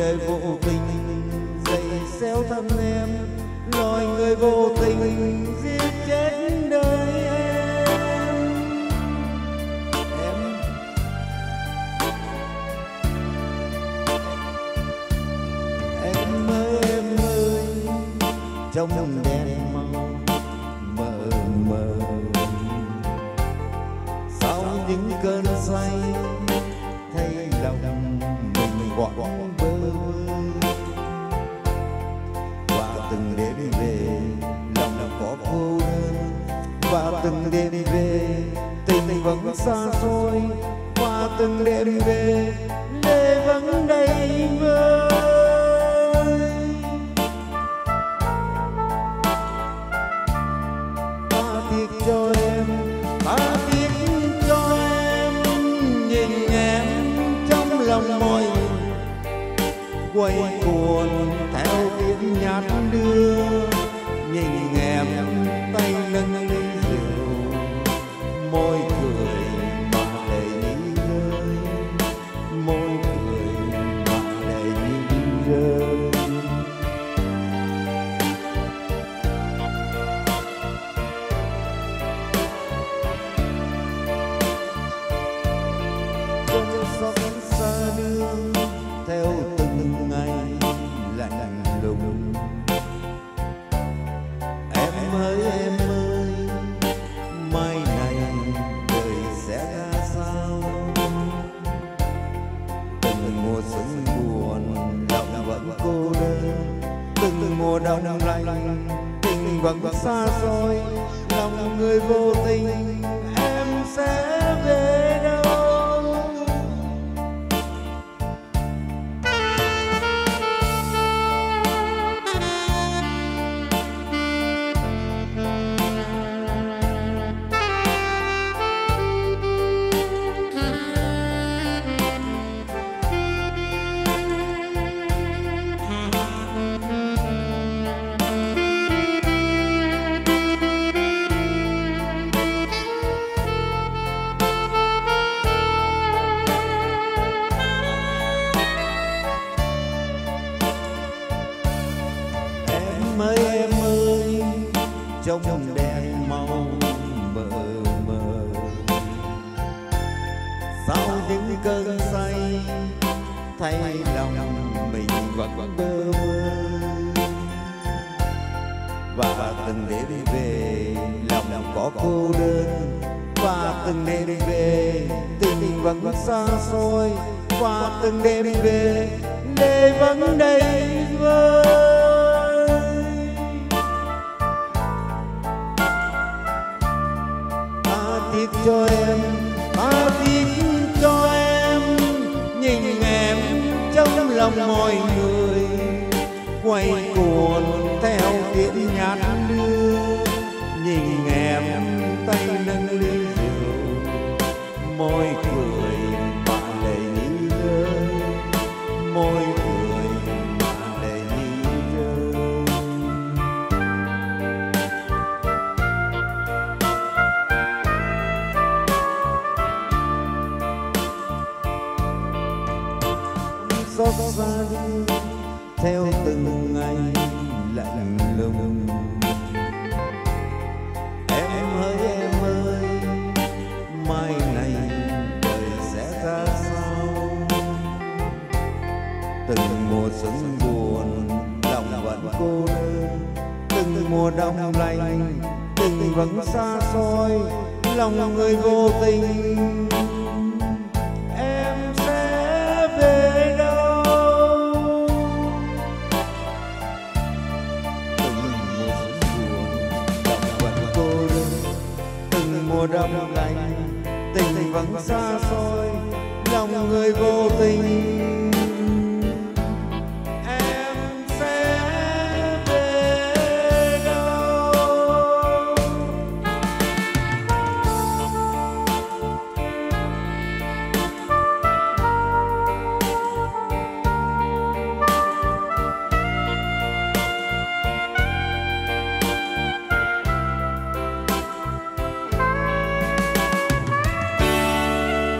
đời vô tình dày xéo thân em, loài người vô tình giết chết đời em. Em ơi, trong đèn màu mờ mờ, sau những cơn say thay lòng mình quặn bơ vơ. Và từng đêm về lòng có cô đơn, và từng đêm về tình vẫn xa xôi, và từng đêm về lệ vẫn đầy vơi. Ta tiếc cho em, ta tiếc cho em, nhìn em trong lòng mọi người quay cuồng theo tiếng nhát đưa. Nhìn em tay nâng ly rượu, môi cười mà đầy rơi, môi cười mà đầy rơi. Cơn gió xa đưa theo từng ngày lạnh lùng. Em ơi, mai này đời sẽ ra sao? Từng mùa xuân buồn lòng vẫn cô đơn, từng mùa đông lạnh tình vẫn xa xôi. Lòng người vô tình em sẽ về đâu? Em ơi, trong đèn màu mờ mờ, sau những cơn say thay lòng mình vẫn bơ vơ. Và từng đêm về lòng có cô đơn, và từng đêm về tình vẫn xa xôi, và từng đêm về lệ vẫn đầy vơi. Tiếc cho em, ta tiếc cho em, nhìn em trong lòng mọi người quay cuồng theo tiếng nhát đưa. Nhìn em tay nâng ly rượu, môi cười mà đầy rơi, môi cười mà đầy rơi. Xót xa đưa theo từng ngày lạnh lùng. Em ơi, mai này đời sẽ ra sao? Từng mùa xuân buồn lòng vẫn cô đơn, từng mùa đông lạnh tình vẫn xa xôi. Lòng người vô tình em sẽ về đâu? Mùa đông lạnh tình vẫn xa xôi, lòng người vô tình